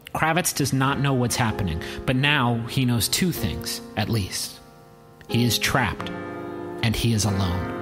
KRAVITZ does not know what's happening, but now he knows two things, at least. He is trapped, and he is alone.